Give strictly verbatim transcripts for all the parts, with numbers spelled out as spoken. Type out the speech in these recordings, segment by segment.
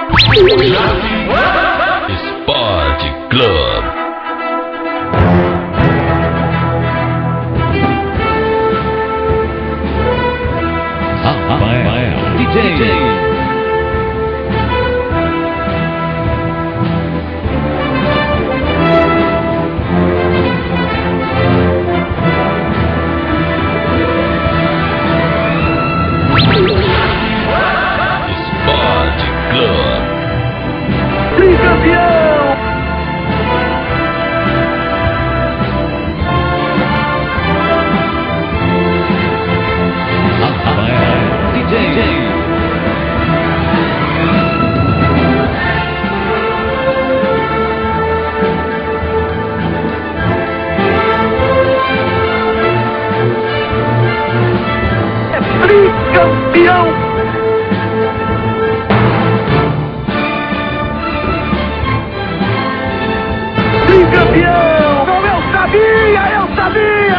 Sport Club. Rafael D J. Tricampeão! Rafael D J. É tricampeão! Campeão! Não, eu sabia! Eu sabia!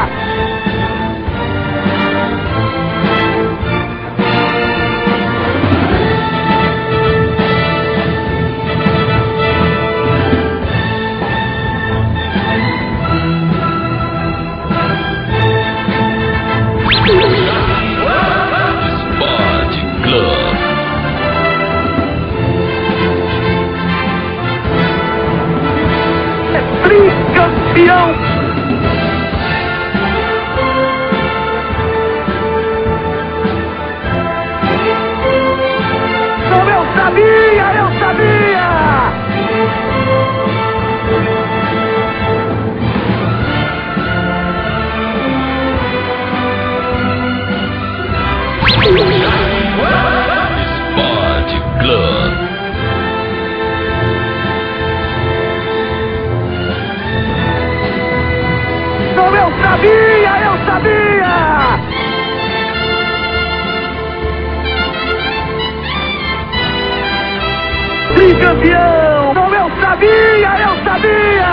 Sport Club. Tricampeão! Não, eu sabia! Eu sabia! Sport Club. Não, eu sabia! Eu sabia! Tricampeão! Não, eu sabia! Eu sabia!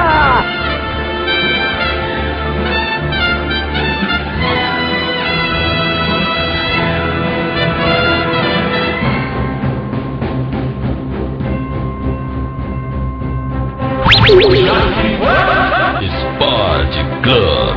Sport Club.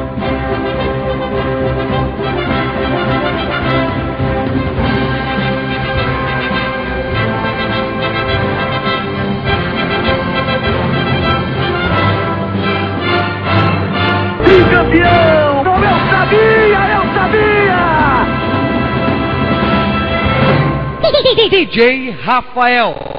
Tricampeão! Não, eu sabia! Eu sabia! D J Rafael.